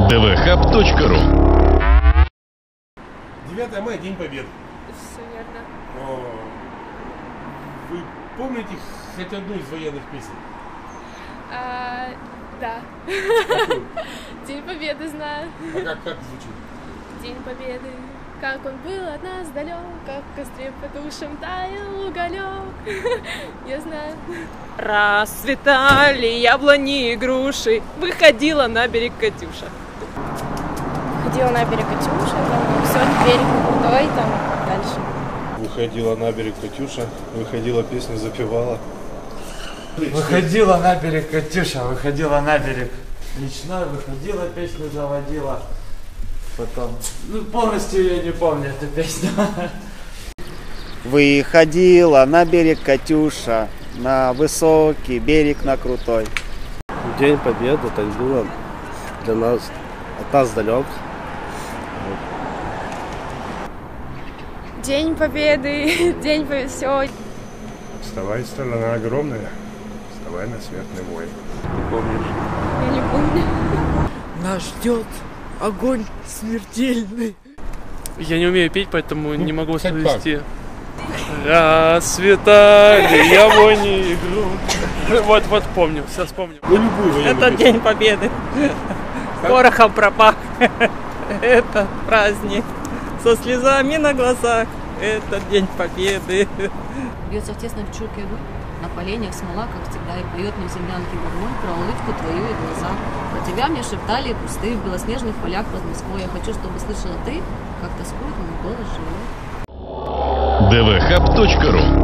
dvhub.ru. 9 мая, День Победы. Все верно. Вы помните хоть одну из военных песен? Да. Какую? День Победы знаю. А как звучит? День Победы, как он был от нас далек, как в костре потушим таял уголек. Я знаю. Расцветали яблони и груши, выходила на берег Катюша. Ходила на берег Катюша, там все, берег крутой, там дальше. Выходила на берег Катюша, выходила, песню запевала. Выходила на берег Катюша, выходила на берег речной, выходила, песню заводила. Потом, полностью я не помню эту песню. Выходила на берег Катюша, на высокий берег, на крутой. День Победы, так было для нас, от нас далек. День Победы, День Победы, все. Вставай, страна огромная, вставай на смертный вой. Ты помнишь? Я не помню. Нас ждет огонь смертельный. Я не умею петь, поэтому не могу воспроизвести. Расцветали яблони и груши. Вот помню, все вспомнил. Ну, любую военную Это песню. День Победы. Порохом пропах. Это праздник. Со слезами на глазах. Это День Победы. Бьется в тесной пчелке огонь, на поленьях смола, как всегда, и поет мне в землянке гармонь про улыбку твою и глаза. Про тебя мне шептали кусты в белоснежных полях под Москвой. Я хочу, чтобы слышала ты, как тоскует мой голос живой. dvhub.ru.